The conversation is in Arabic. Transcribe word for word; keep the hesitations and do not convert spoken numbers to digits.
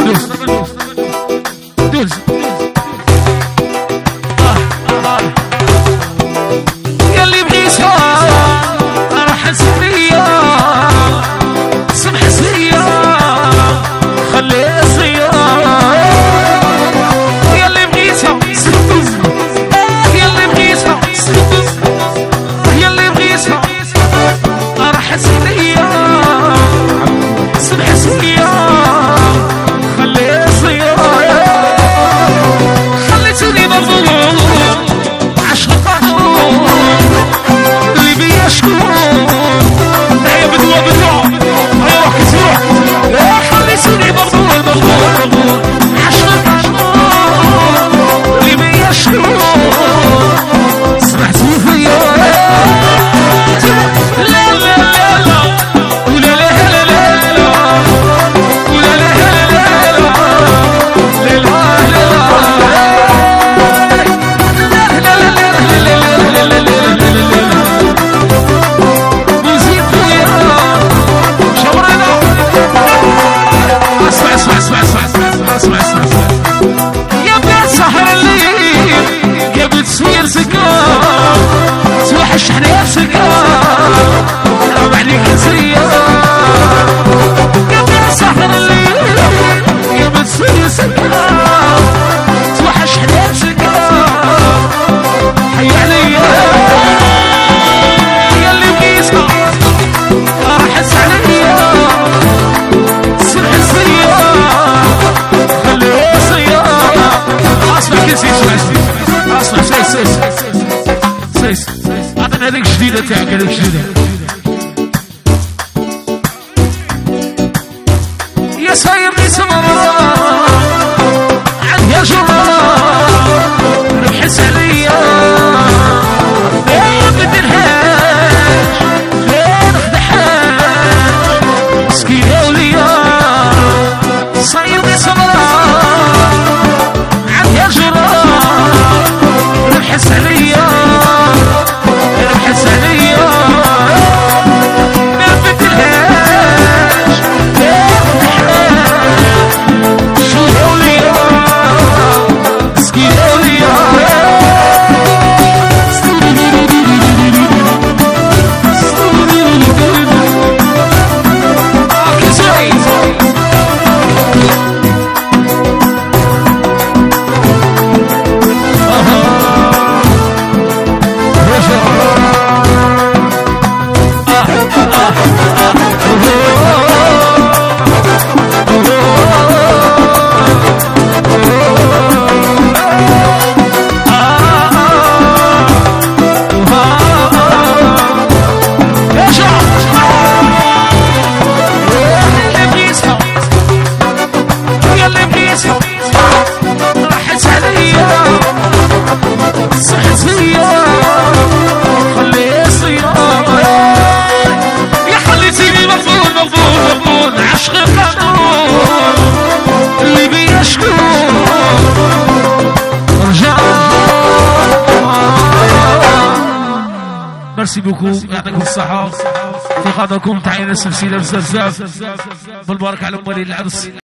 دوز دوز ياللي بغيتها راح نسميها سمح سيا خليها سيا ياللي بغيتها ياللي بغيتها ياللي بغيتها راح نسميها سمح سيا خليها سيا خليتني مظلوم عشق قانون اللي بيا شكون يا بدوة بدوة روح كتروح يا خليتني مظلوم مظلوم عشق قانون اللي بيا شكون سمحتي فيا لا لا لا لا ولا لا لا لا لا ولا لا لا لا لا أعطيني هذيك جديدة تاعك هذيك جديدة يا سايرني سمرة عاد يا جرة نحس عليا يا بدنهاج يا نخدحاج مسكينة وليا سايرني سمرة عاد يا جرة نحس عليا ميرسي بوكو يعطيكم الصحة في خاطركم تحية للسلسلة بزاف بزاف بالبركة على مواليد العرس.